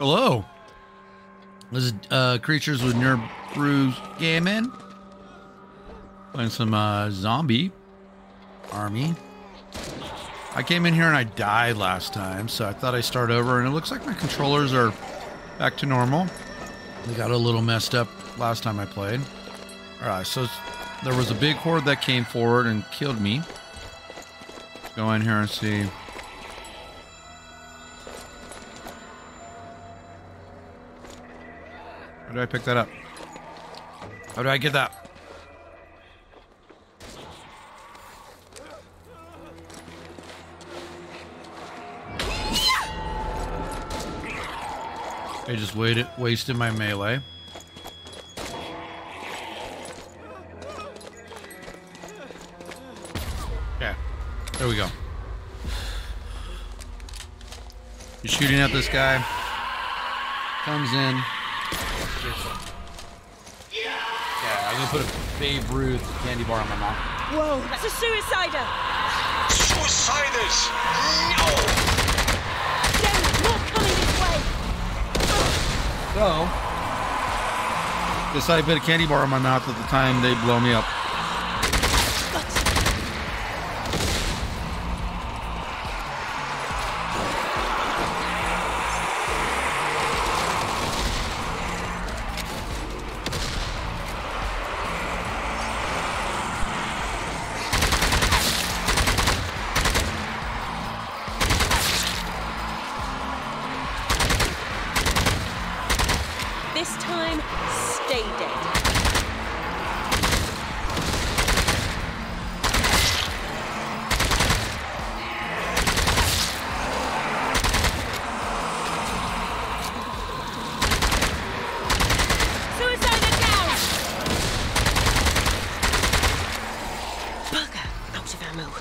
Hello. This is Creatures with Nerd Brews Gaming. Playing some zombie army. I came in here and I died last time, so I thought I'd start over, and it looks like my controllers are back to normal. They got a little messed up last time I played. Alright, so there was a big horde that came forward and killed me. Let's go in here and see. How do I pick that up? How do I get that? I just wasted my melee. Yeah, there we go. You're shooting at this guy. Comes in. Yeah, I'm gonna put a Babe Ruth candy bar on my mouth. Whoa, that's a suicider! Suiciders! No! Damn, more coming this way! So, decided to put a candy bar on my mouth at the time they blow me up. This time, stay dead. Suicider down! Bugger, out of ammo.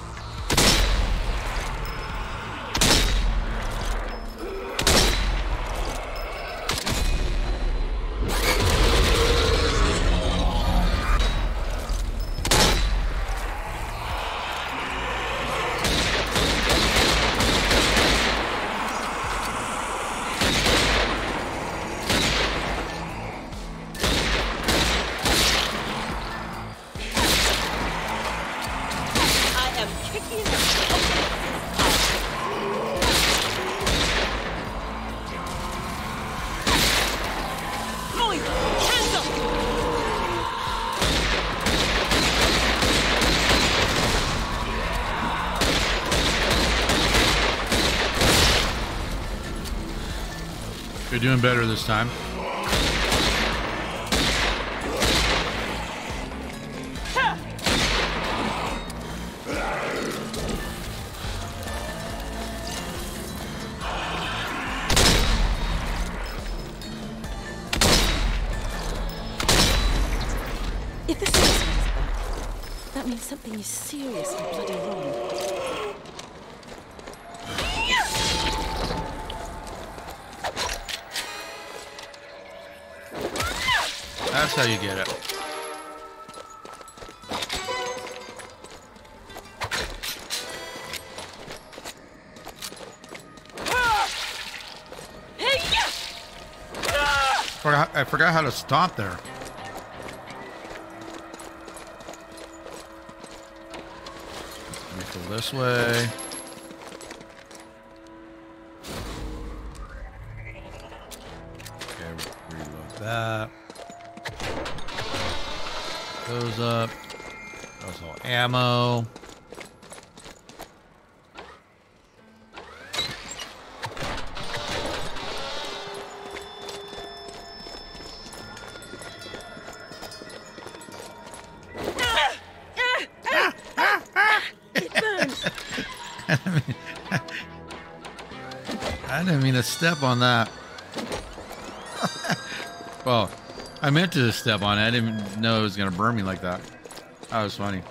You're doing better this time. If the suicide's back, that means something is seriously bloody wrong. That's how you get it. I forgot how to stomp there. Let me go this way. Okay, reload that. Goes up. That's all ammo. It burns. I didn't mean to step on that. Well, I meant to step on it. I didn't know it was going to burn me like that. That was funny.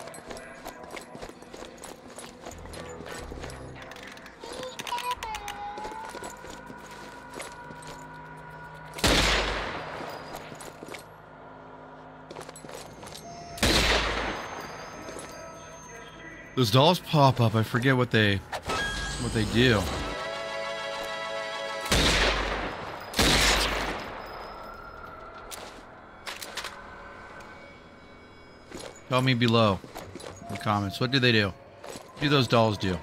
Those dolls pop up. I forget what they do. Tell me below in the comments. What do they do? What do those dolls do?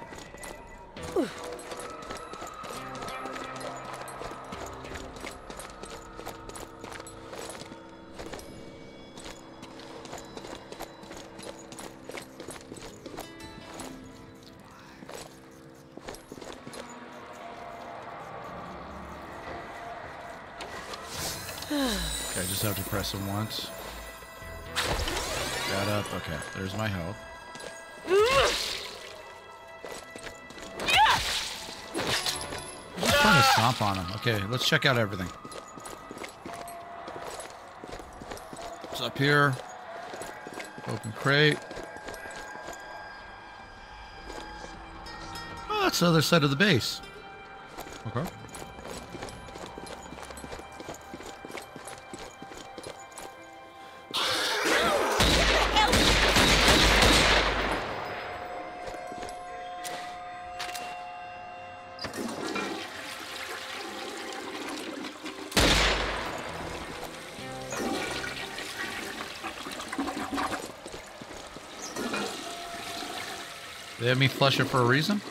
Okay, I just have to press them once. Got up. Okay, there's my health. I'm just trying to stomp on them. Okay, let's check out everything. What's up here? Open crate. Oh, that's the other side of the base. Okay. They had me flush it for a reason?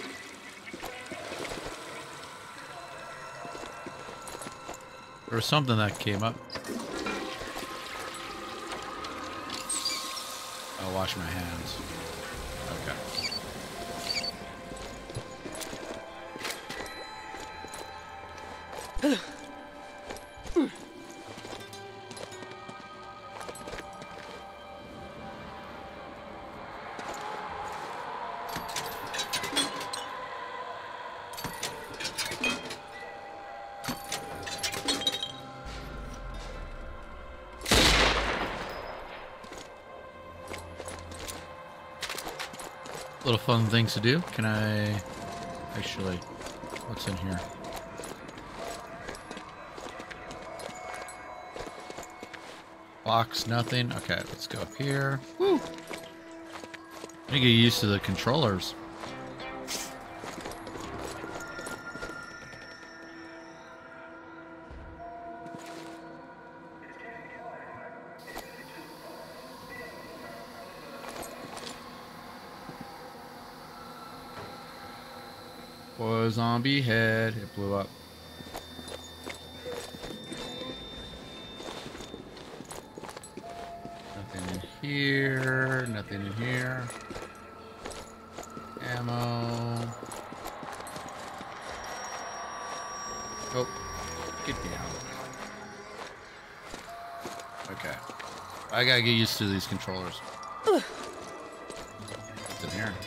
There was something that came up. I'll wash my hands. Okay. Little fun things to do. Can I actually, what's in here? Box, nothing. Okay, let's go up here. Woo! I get used to the controllers. Was zombie head. It blew up. Nothing in here. Nothing in here. Ammo. Oh, get down. Okay. I gotta get used to these controllers. What's in here?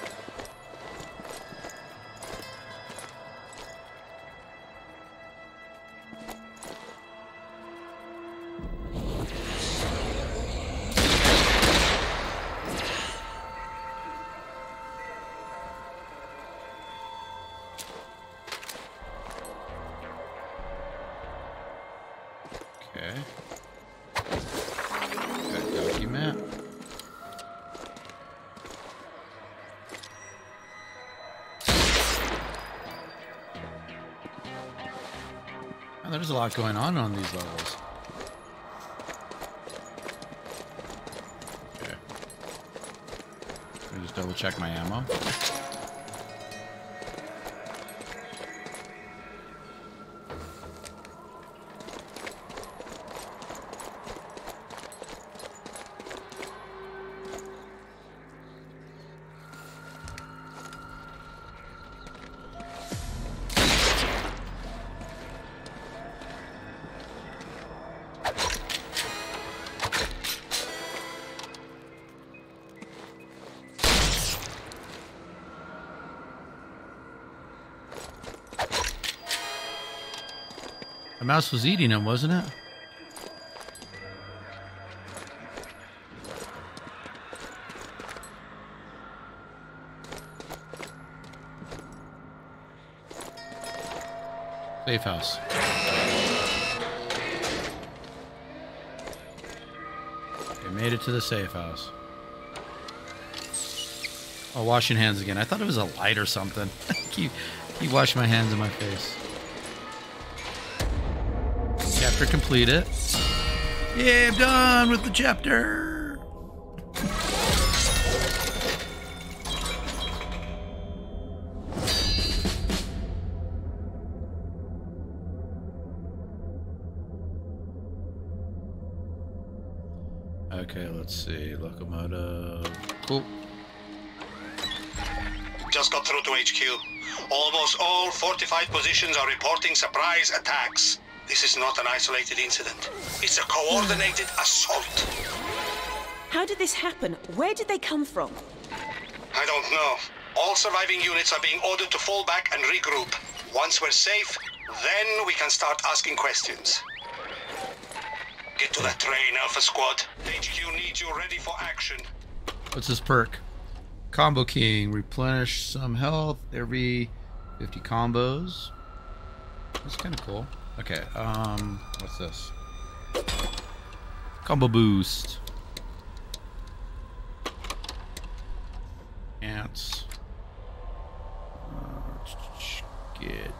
Okay. Got document. Oh, there's a lot going on these levels. Okay. Let me just double check my ammo. The mouse was eating him, wasn't it? Safe house. Okay, made it to the safe house. Oh, washing hands again. I thought it was a light or something. keep washing my hands in my face. Chapter completed. Yeah, I'm done with the chapter. Okay, let's see. Locomotive. Cool. Just got through to HQ. Almost all fortified positions are reporting surprise attacks. This is not an isolated incident. It's a coordinated assault. How did this happen? Where did they come from? I don't know. All surviving units are being ordered to fall back and regroup. Once we're safe, then we can start asking questions. Get to that train, Alpha Squad. HQ needs you ready for action. What's this perk? Combo King. Replenish some health every 50 combos. That's kind of cool. Okay, what's this? Combo Boost. Ants. Get.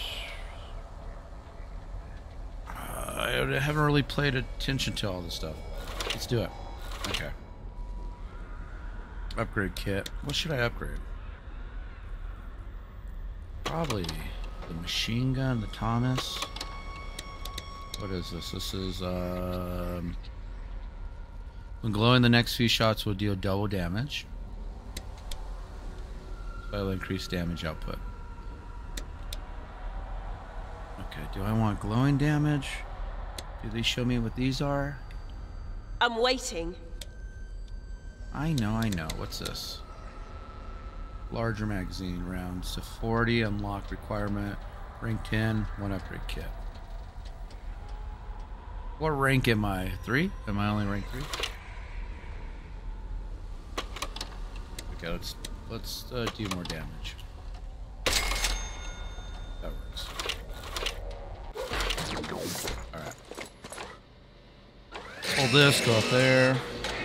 I haven't really paid attention to all this stuff. Let's do it. Okay. Upgrade kit. What should I upgrade? Probably the machine gun, the Thomas. What is this? This is, when glowing, the next few shots will deal double damage. So I'll increase damage output. Okay, do I want glowing damage? Do they show me what these are? I'm waiting. I know. What's this? Larger magazine, rounds to 40, unlock requirement, rank 10, 1 upgrade kit. What rank am I? 3? Am I only rank 3? Okay, let's do more damage. That works. Alright. Pull this, go up there.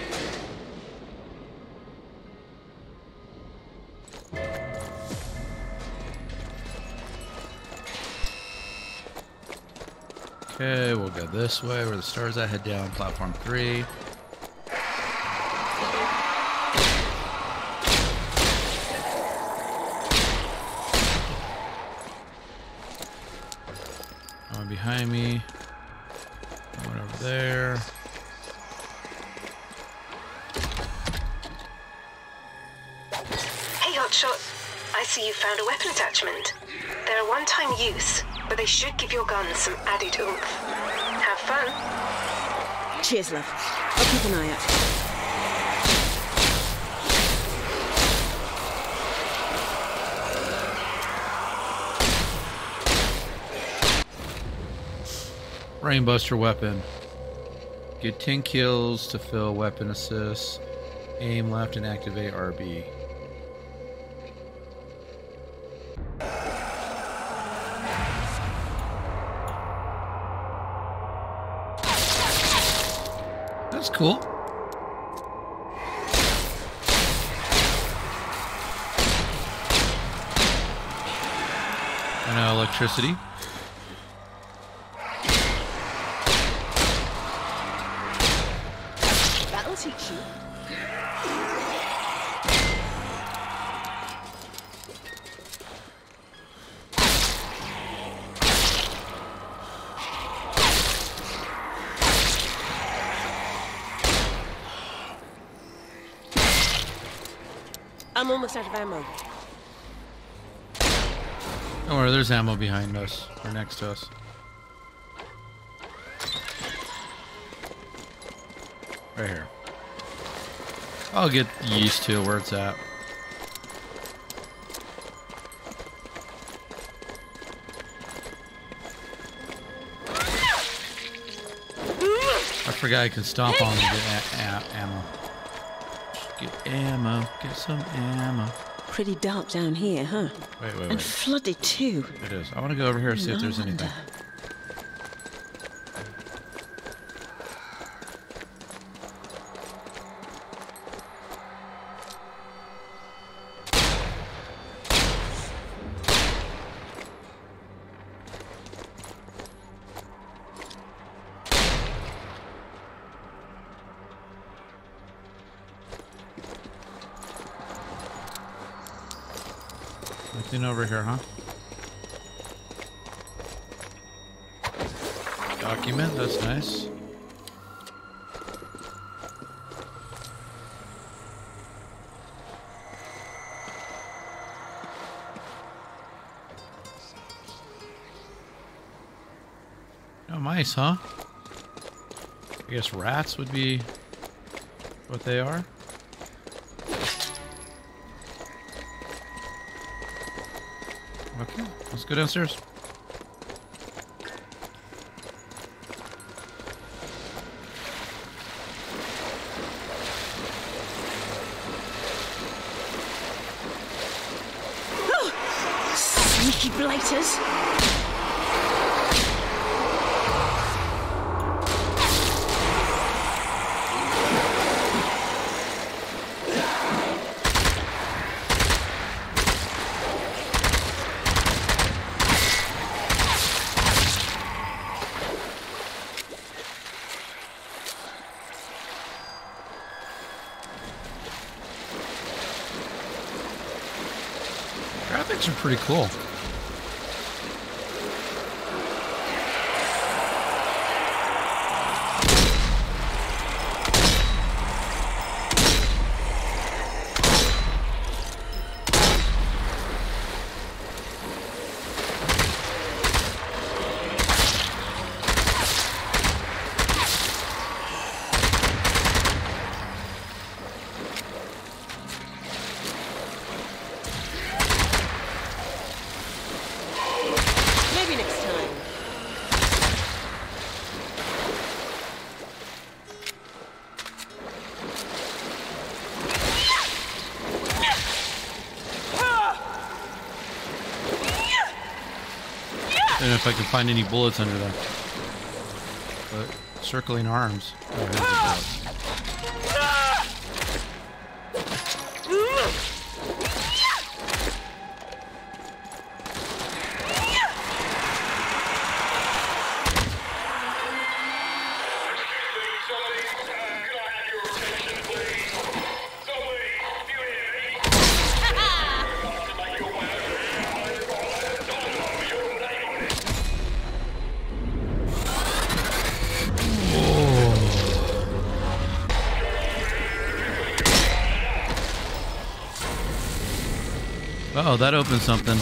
Okay, we'll go this way where the stars at. Head down platform 3. One behind me. One over there. Hey, Hotshot. I see you found a weapon attachment. They're a one-time use, but they should give your gun some added oomph. Have fun. Cheers, love. I'll keep an eye out. Brainbuster weapon. Get 10 kills to fill weapon assists. Aim left and activate RB. That's cool. I know electricity. That'll teach you. I'm almost out of ammo. Don't worry, there's ammo behind us, or next to us. Right here. I'll get used to where it's at. I forgot I can stomp on and get ammo. Get ammo. Get some ammo. Pretty dark down here, huh? Wait. And flooded too. It is. I want to go over here and see if there's anything. Nothing over here, huh? Document, that's nice. No mice, huh? I guess rats would be what they are. Okay, let's go downstairs. Sneaky blighters. Graphics are pretty cool. Maybe next time. I don't know if I can find any bullets under there. But circling arms. Oh, here's a bullet. Oh, that opens something.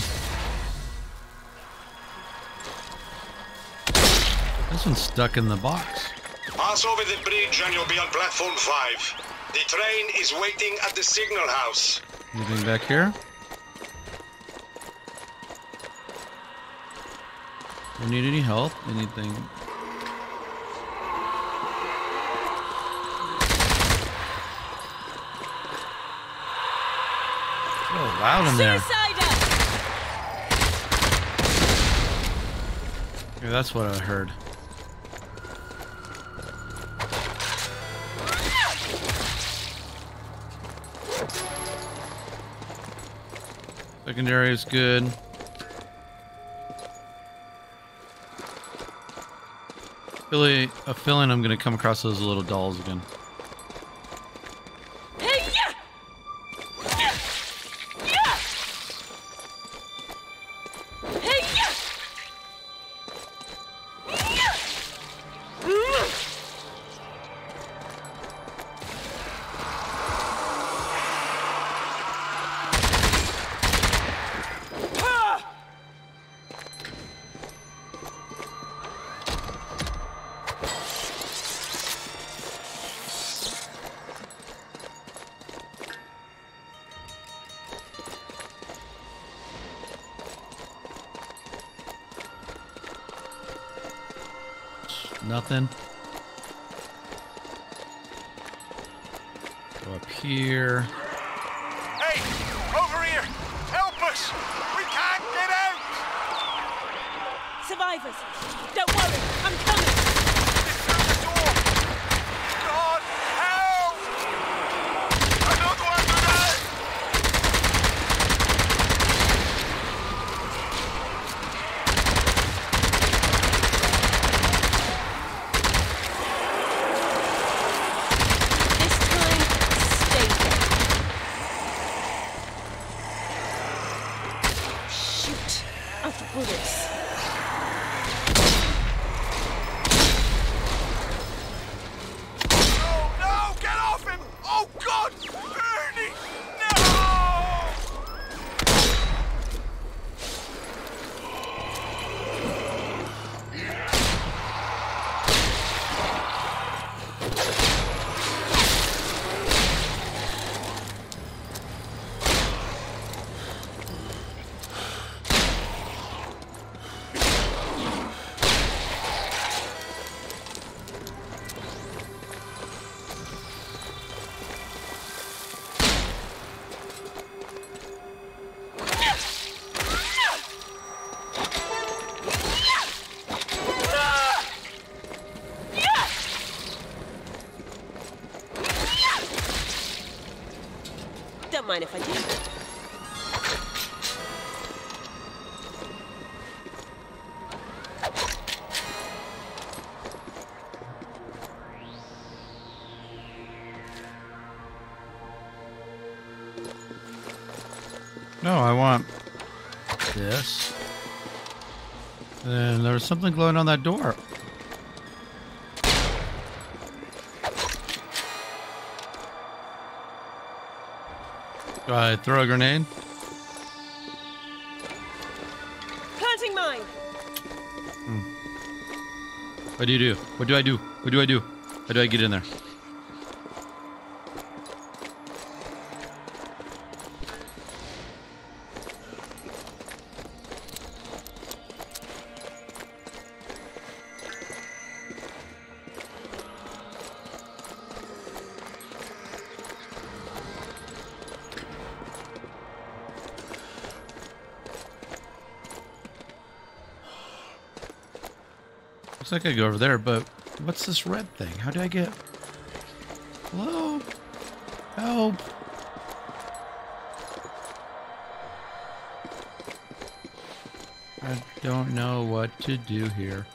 This one's stuck in the box. Pass over the bridge and you'll be on platform 5. The train is waiting at the signal house. Anything back here? Don't need any help. Anything? So loud in there. Yeah, that's what I heard. Secondary is good. Really, a feeling I'm gonna come across those little dolls again. Nothing. Go up here. Hey, over here! Help us! We can't get out! Survivors, don't worry, I'm coming. It's through the door! God, help! I don't want to die! This time, stay there. Shoot, out of bullets. don't mind if I do. No, I want this. And there's something glowing on that door. Do I throw a grenade? Planting mine! What do you do? What do I do? What do I do? How do I get in there? Looks like I go over there, but what's this red thing? How do I get... Hello? Help! I don't know what to do here.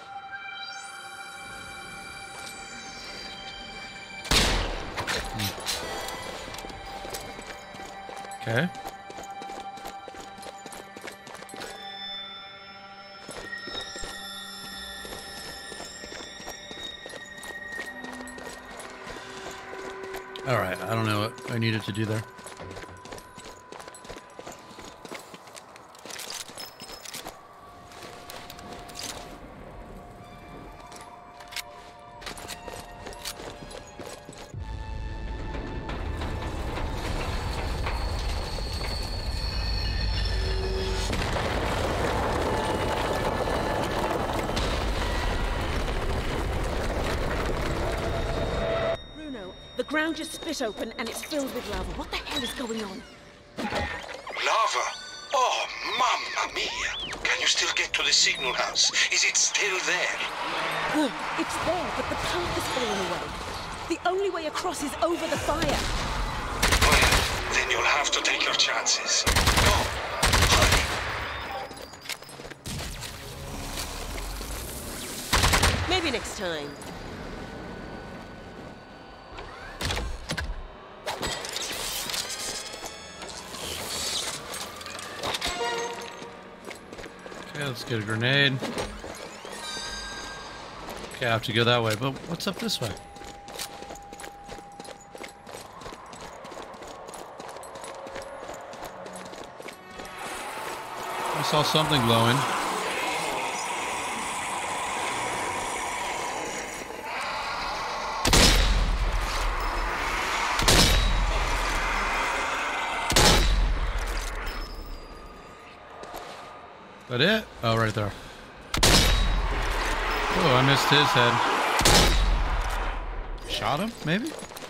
Okay. Alright, I don't know what I needed to do there. The ground just split open and it's filled with lava. What the hell is going on? Lava? Oh, mamma mia! Can you still get to the signal house? Is it still there? Good. It's there, but the path is falling away. The only way across is over the fire. Well, then you'll have to take your chances. Go! Hurry! Maybe next time. Okay, let's get a grenade. Okay, I have to go that way, but what's up this way? I saw something glowing. That it? Oh, right there. Oh, I missed his head. Shot him, maybe?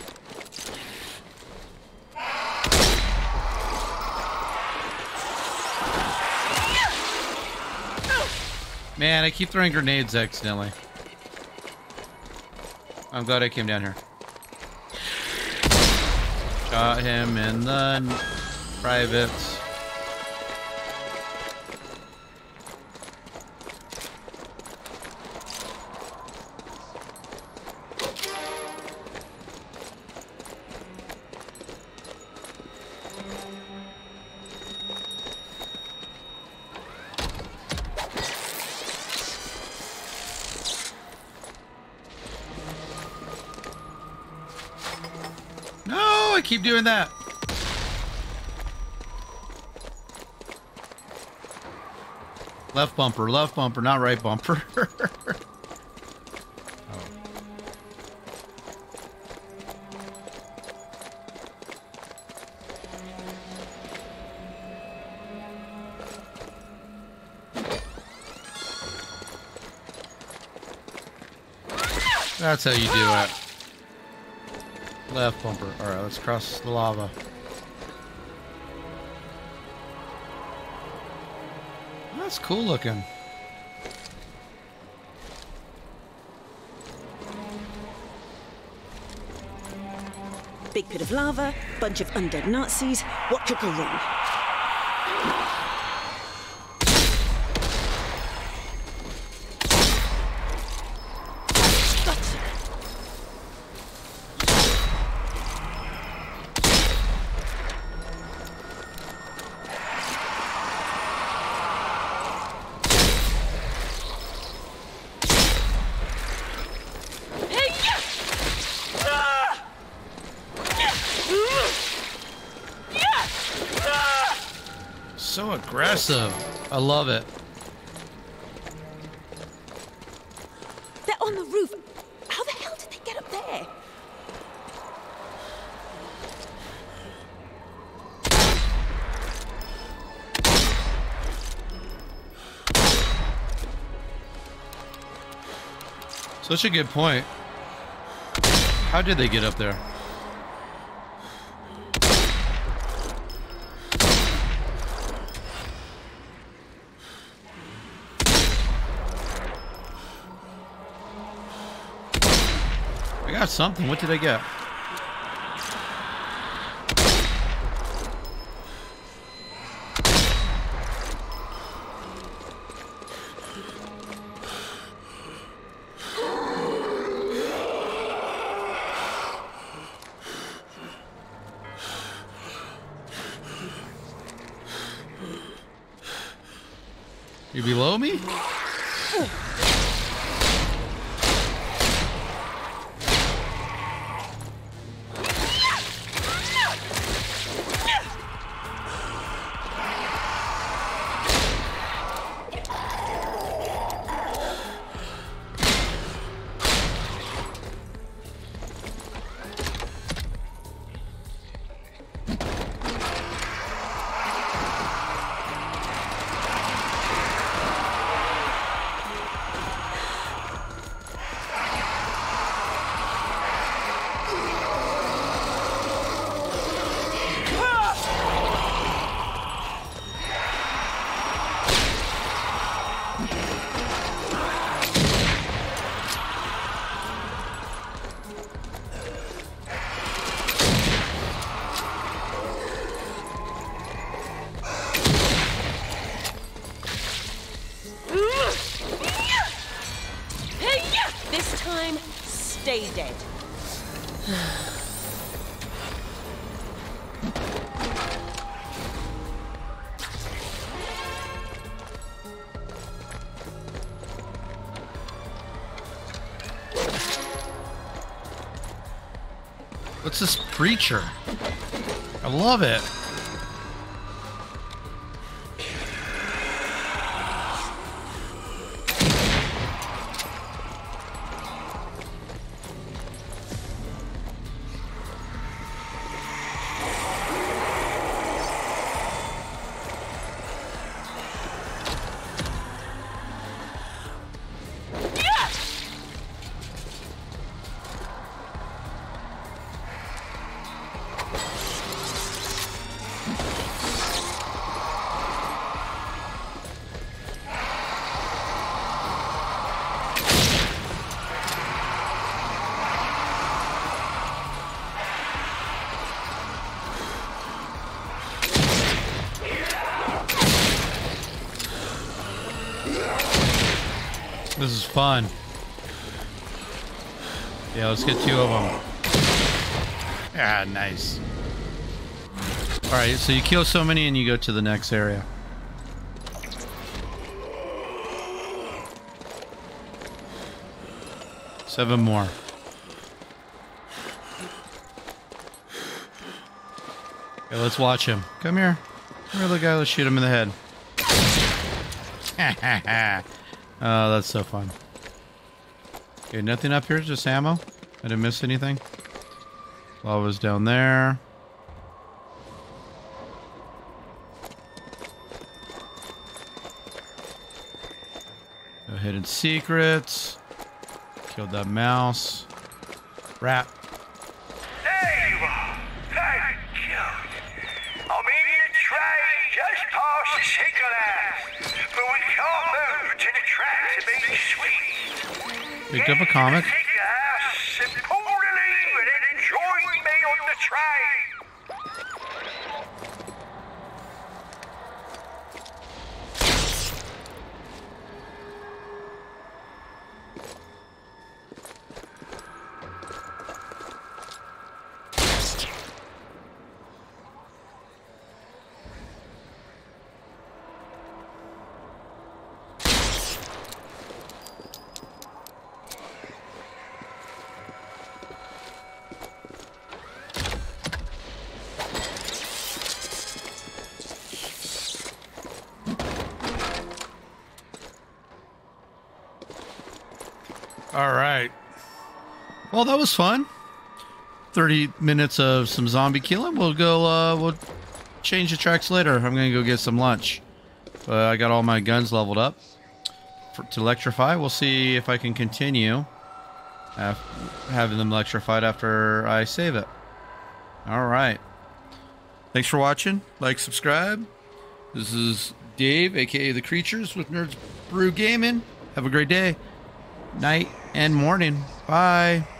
Man, I keep throwing grenades accidentally. I'm glad I came down here. Shot him in the privates. No, I keep doing that. Left bumper, not right bumper. That's how you do it. Left bumper. Alright, let's cross the lava. That's cool looking. big pit of lava, bunch of undead Nazis. What could go wrong? Gotcha. So aggressive. I love it. They're on the roof. How the hell did they get up there? Such a good point. How did they get up there? I got something. What did I get? You below me? This time, stay dead. What's this preacher? I love it. This is fun. Yeah, let's get 2 of them. Ah, nice. Alright, so you kill so many and you go to the next area. Seven more. Okay, let's watch him. Come here. Come here, little guy. Let's shoot him in the head. Oh, that's so fun. Okay, nothing up here, just ammo. I didn't miss anything. Lava's down there. No hidden secrets. Killed that mouse. Rat. There you are. Thank you. I'm in the train just past the signal house, but we can't move until the tracks are being sweet. Picked up a comic. Signal house and pull the lever and then join me on the train. All right. Well, that was fun. 30 minutes of some zombie killing. We'll go, we'll change the tracks later. I'm going to go get some lunch. I got all my guns leveled up to electrify. We'll see if I can continue having them electrified after I save it. All right. Thanks for watching. Like, subscribe. This is Dave, a.k.a. The Creatures with Nerds Brew Gaming. Have a great day, night, and morning. Bye.